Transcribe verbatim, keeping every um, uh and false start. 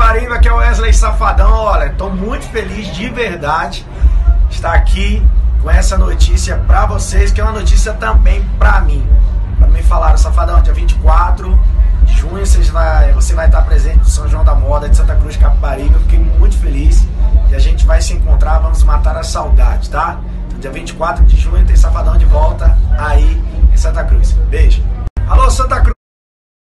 Caparibe, aqui é o Wesley Safadão. Olha, tô muito feliz de verdade estar aqui com essa notícia pra vocês, que é uma notícia também pra mim. Pra me falaram, Safadão, dia vinte e quatro de junho você vai, você vai estar presente no São João da Moda de Santa Cruz de Caparibe. Eu fiquei muito feliz e a gente vai se encontrar, vamos matar a saudade, tá? Então, dia vinte e quatro de junho tem Safadão de volta aí em Santa Cruz. Beijo. Alô, Santa Cruz.